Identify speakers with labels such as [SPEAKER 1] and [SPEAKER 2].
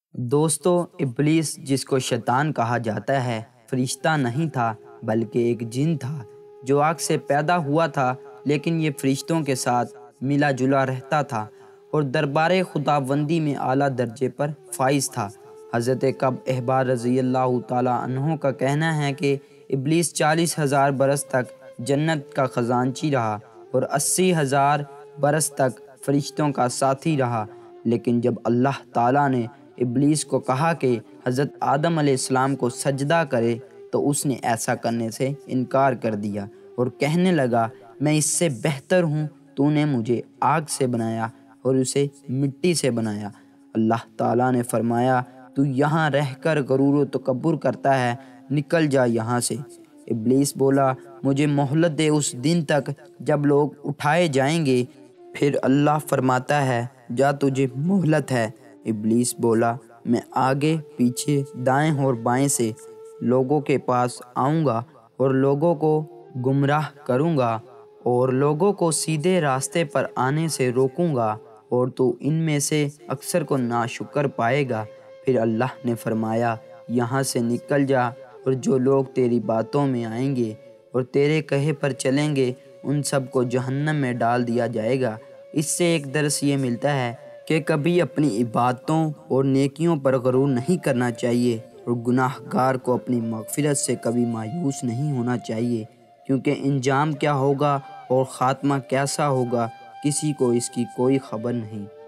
[SPEAKER 1] دوستو، ابلیس جس کو شیطان کہا جاتا ہے فرشتہ نہیں تھا بلکہ ایک جن تھا جو آگ سے پیدا ہوا تھا، لیکن یہ فرشتوں کے ساتھ ملا جلا رہتا تھا اور دربار خداوندی میں اعلیٰ درجے پر فائز تھا۔ حضرت کعب احبار رضی اللہ تعالیٰ عنہ کا کہنا ہے کہ ابلیس 40,000 برس تک جنت کا خزانچی رہا اور 80,000 برس تک فرشتوں کا ساتھی رہا، لیکن جب اللہ تعالیٰ نے ابلیس کو کہا کہ حضرت آدم علیہ السلام کو سجدہ کرے تو اس نے ایسا کرنے سے انکار کر دیا اور کہنے لگا، میں اس سے بہتر ہوں، تو نے مجھے آگ سے بنایا اور اسے مٹی سے بنایا۔ اللہ تعالیٰ نے فرمایا، تو یہاں رہ کر غرور و تکبر کرتا ہے، نکل جا یہاں سے۔ ابلیس بولا، مجھے مہلت دے اس دن تک جب لوگ اٹھائے جائیں گے۔ پھر اللہ فرماتا ہے، جا تجھے مہلت ہے۔ ابلیس بولا، میں آگے پیچھے دائیں اور بائیں سے لوگوں کے پاس آؤں گا اور لوگوں کو گمراہ کروں گا اور لوگوں کو سیدھے راستے پر آنے سے روکوں گا، اور تو ان میں سے اکثر کو ناشکر پائے گا۔ پھر اللہ نے فرمایا، یہاں سے نکل جا، اور جو لوگ تیری باتوں میں آئیں گے اور تیرے کہے پر چلیں گے ان سب کو جہنم میں ڈال دیا جائے گا۔ اس سے ایک درس یہ ملتا ہے کہ کبھی اپنی عبادتوں اور نیکیوں پر غرور نہیں کرنا چاہیے، اور گناہ گار کو اپنی مغفرت سے کبھی مایوس نہیں ہونا چاہیے، کیونکہ انجام کیا ہوگا اور خاتمہ کیسا ہوگا کسی کو اس کی کوئی خبر نہیں۔